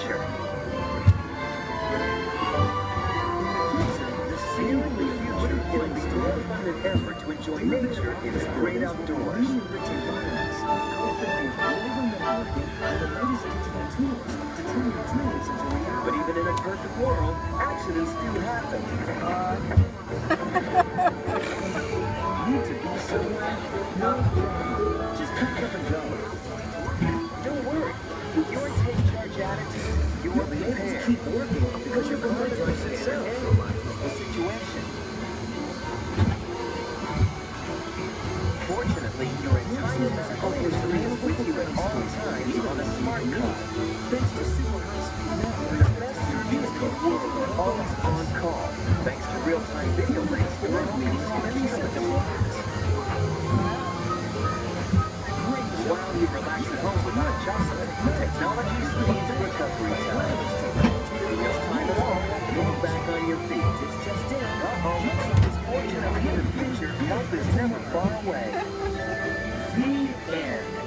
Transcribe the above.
future. Seemingly future can be more fun than ever to enjoy nature in the great outdoors. But even in a perfect world, accidents do happen. Need to be somewhere? No problem. Just pick up and go. Don't worry. With your take charge attitude, you will be able to keep working because you're confident itself. The situation. Fortunately, your entire medical history is with you at all times on a smart card. Thanks to super high-speed network, the best vehicle will be always on call. Thanks to real-time video links to our meetings and pizza departments. While you relax at home with hot chocolate, technology speeds recovery time. Real-time at all, move back on your feet. It's just in. Fortunately, in the future, help is never far away. The end.